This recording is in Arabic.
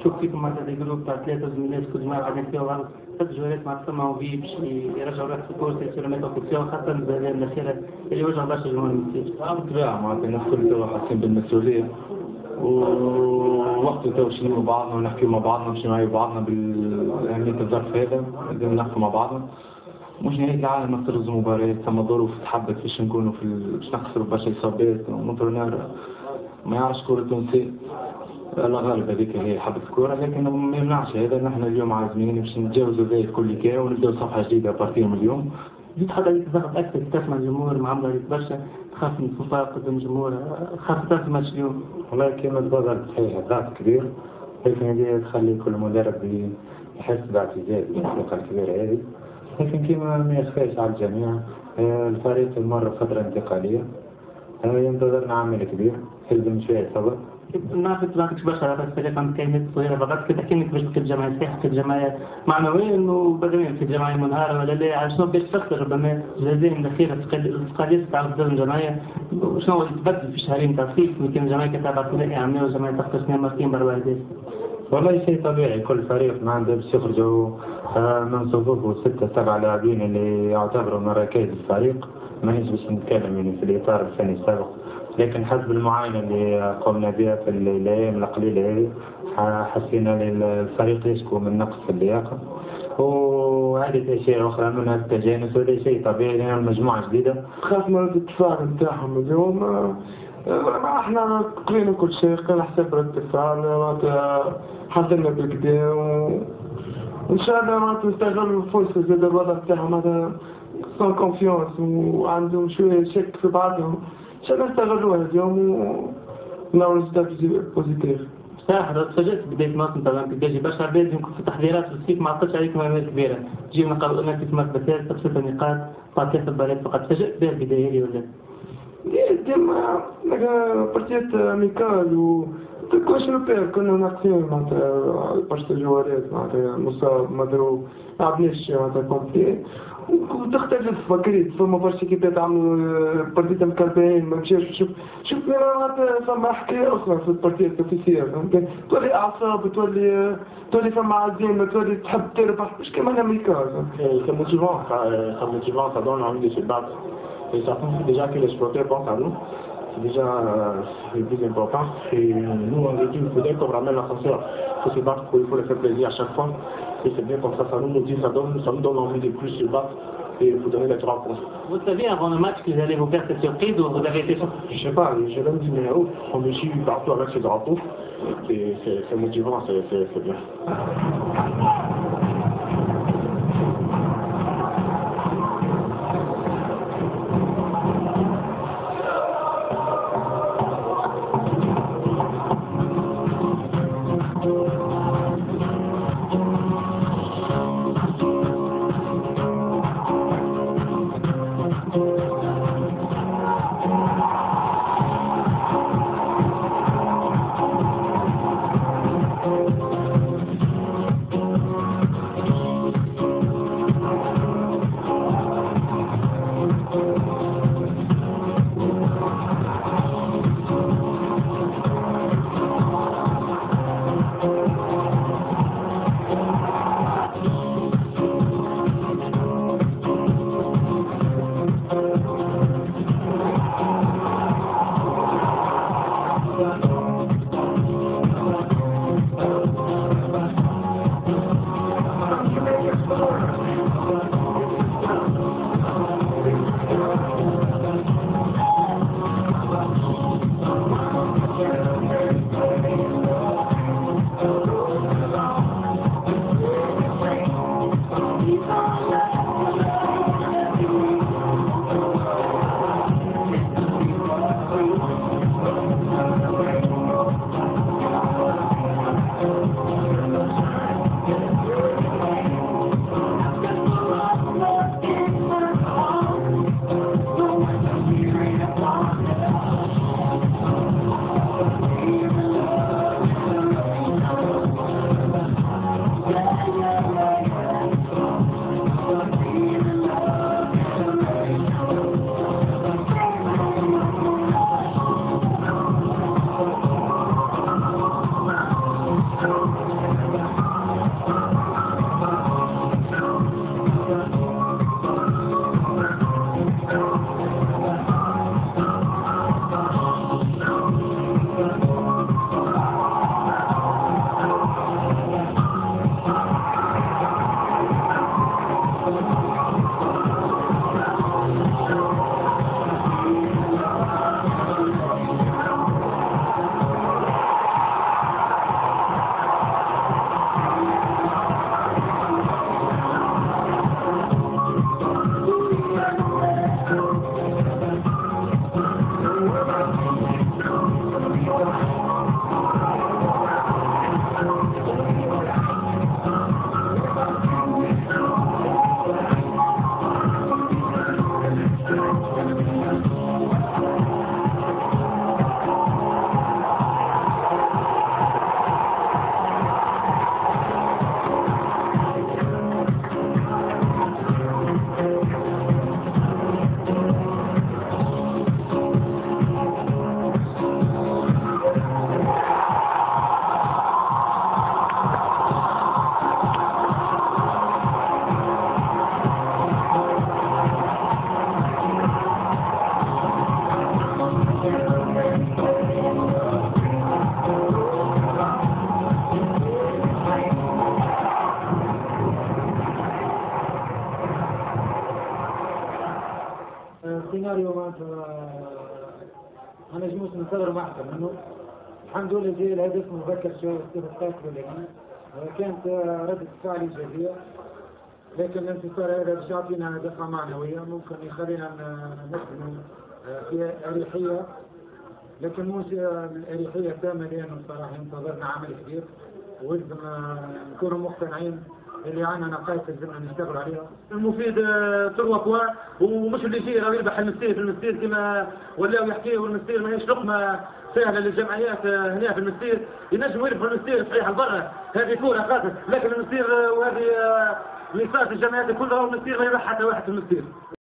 شوف فيكم معناتها دي جروب تاع ثلاثة زميلات كل جماعة قاعدين فيها وعرض ثلاث جولات مع تسمعوا فيه باش يرجعوا روح في الكورس يصيروا ميتوا كوتسيون خاصة بالأيام الأخيرة اللي وجهوا برشا جمهور المسير. بالطبيعة معناتها الناس كل توا حاسين بالمسؤولية ووقت تو باش نلموا بعضنا ونحكيو مع بعضنا باش نوعيو بعضنا بالأهمية الظرف هذا لازم نحكوا مع بعضنا. مش نهاية العالم نخسروا المباريات ثم ظروف تحبت باش نكونوا باش نخسروا برشا إصابات ونطرنا ما يعرفش كورة تونسية. الله غالب هذيك هي حبة الكورة لكن ما يمنعش هذا نحن اليوم عازمين باش نتجاوزوا ذلك كل كا ونبداو صفحة جديدة بارتي من اليوم. زيد حتى عليك ضغط أكثر تسمع الجمهور معاملة عليك برشا تخاف من الصفاق قدام الجمهور خاصة في ماتش اليوم. والله كما تفضل صحيح ضغط كبير لكن هذه تخلي كل مدرب يحس باعتزاز بالثقة الكبيرة هذه لكن كما ما يخفاش على الجميع الفريق مر فترة انتقالية ينتظرنا عمل كبير يلزم شوية صبر. ما في تبعتك برشا على الفريق عند كلمات صغيرة فقط كده كأنك باش تكتب جماعة صحيح تكتب جماعة معنوية إنه بدنيا في جماعة منهارة ولا لا على شنو باش تخسر ربما جزائر الأخيرة الثقالية تعرف ضد الجماعة وشنو يتبدل في شهرين تاع الصيف يمكن جماعة كتابة ثنائي عامة وجماعة تخسر سنين مرتين بربع هداف. والله شيء طبيعي كل فريق ما عنده باش يخرجوا من صفوفه 6-7 لاعبين اللي يعتبروا من ركائز الفريق مانيش باش نتكلم يعني في الإطار الفني السابق لكن حسب المعاينة اللي قمنا بها في الأيام القليلة هذه حسينا الفريق يشكو من نقص في اللياقة وهذه أشياء أخرى منها التجانس وهذا شيء طبيعي لأن المجموعة جديدة. خاف من التفاعل نتاعهم اليوم احنا قرينا كل شيء قرينا حساب التفاعل حضرنا بالكدا وإن شاء الله معناتها نستغلوا الفرصة زاد الوضع نتاعهم هذا سون كونفيونس وعندهم شوية شك في بعضهم إن شاء الله نستغلوها اليوم ونعملوا ريزلتات بوزيتيف. صراحة تفاجأت بداية الموسم طبعا تجي برشا عباد يمكن في التحضيرات في الصيف ما عطتش عليك معلومات كبيرة تجي ناس في مركز ثالث 6 نقاط بعد 3 مباريات فقط تفاجأت بها البداية هذه ولا؟ ديما بارتيات اميكال و كلش نوبير كنا ناقصين معناتها برشا جوارات معناتها مصاب مضروب ما عرفناش معناتها كومبلي وتختلف بكريت فما برشا كيفات عملوا بارتيات مكربين ما مشاش شوف معناتها فما حكاية أخرى في البارتيات الأوفيسيال فهمت تولي أعصاب تولي فما عزيمة تولي تحب تربح مش كمان اميكال. C'est motivant, ça donne envie de se battre. Et ça prouve déjà que les supporters pensent à nous. C'est déjà le plus important. Et nous, on dit qu'il faudrait qu'on ramène l'ascenseur. Il faut se battre, il faut le faire plaisir à chaque fois. Et c'est bien comme ça nous motive, ça nous donne envie de plus se battre et vous donner les 3 points. Vous saviez avant le match qu'ils allaient vous faire cette surprise ou vous avez été surpris? Je sais pas, j'ai même dit mais on me suit partout avec ce drapeau. C'est motivant, c'est bien. سيناريو معناتها ما نجموش ننتظروا أحسن منه. الحمد لله جاي الهدف مبكر شوية كيف تاكلوا لنا كانت ردة فعل إيجابية، لكن الانتصار هذا باش يعطينا دفعة معنوية ممكن يخلينا نخدموا في أريحية، لكن مش الأريحية التامة لأنه الصراحة انتظرنا عمل كبير ولازم نكونوا مقتنعين اللي عندنا نقاط لازمنا نشتغل عليها. المفيد تروى ومش اللي يجي راه يربح المستير في المستير كما ولاو يحكيوا المستير ماهيش لقمة سهلة للجمعيات هنا في المستير، ينجموا يربحوا المستير صحيح لبرا هذه كورة خاطر، لكن المستير وهذه ميثاق الجمعيات كلها المستير ما يربح حتى واحد في المستير.